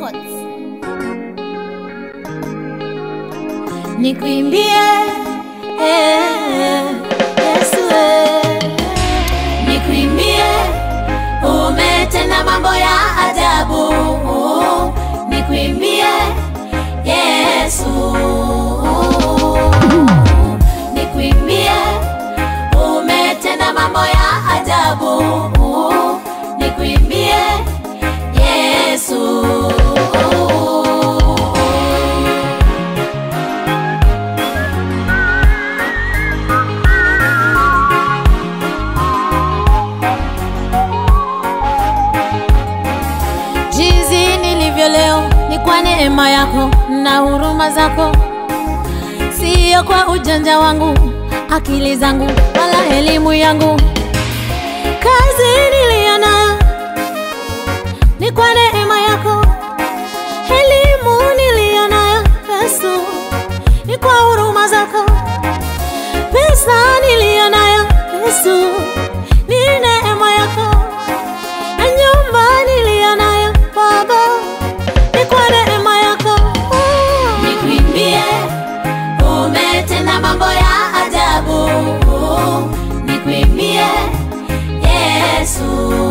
Records. Nikuimbie Yesu, nikuimbie, umetenda mambo ya ajabu. Nikuimbie Yesu, nikuimbie, umetenda mambo ya ajabu. Nikuimbie Yesu. Jinsi nilivyo leo ni kwa neema yako na huruma zako, sio kwa ujanja wangu, akili zangu wala elimu yangu. Kazi niliona ni kwa neema yako, elimu niliona Yesu ni kwa huruma zako, pesa niliona Yesu ni neema yako, na nyumba niliona Baba ni kwa neema yako. Nikuimbie, umetenda mambo ya ajabu. Nikuimbie Yesu,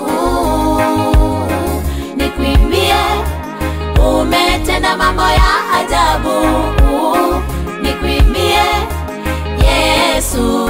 nikuimbie, umetenda mambo ya ajabu. Nikuimbie Yesu.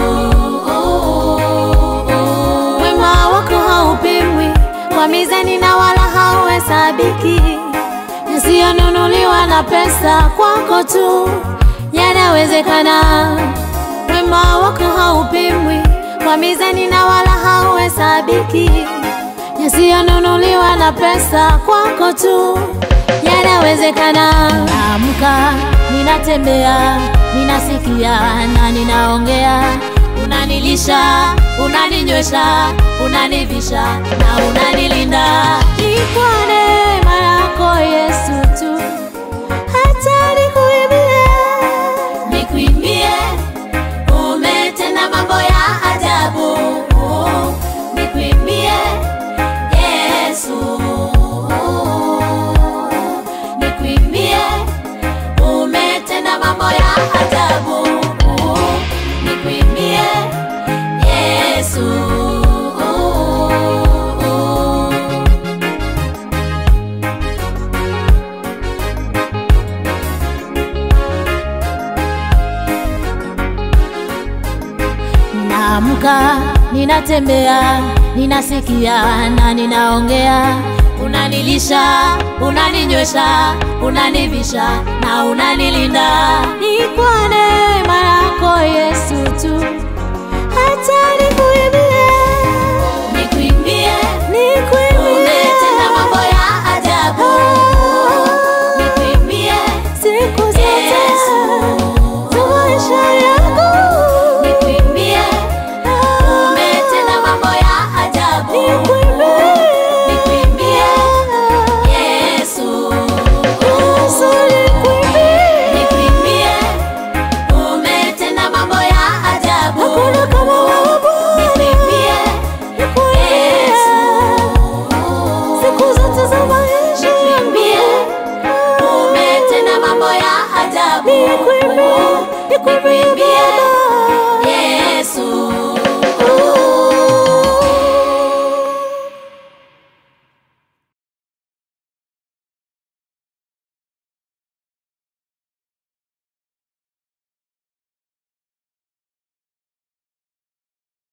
Wema wako haupimwi kwa mizani na wala hauhesabiki, yasiyonunuliwa na pesa, kwako tu yanawezekana. Wema wako haupimwi kwa mizani na wala hauhesabiki, yasiyonunuliwa na pesa, kwako tu yanawezekana. Naamka, ninatembea, ninasikia na ninaongea, unanilisha, unaninywesha, unanivisha na unanilinda. Ni kwa neema yako Yesu tu, hata nikuimbie. Nikuimbie, umetenda mambo ya ajabu. Nikuimbie Yesu, nikuimbie, umetenda mambo ya ajabu. Nikuimbie Yesu. Naamka, ninatembea, ninasikia na ninaongea, unanilisha, unaninywesha, unanivisha na unanilinda. Ni kwa neema yako Yesu tu, hata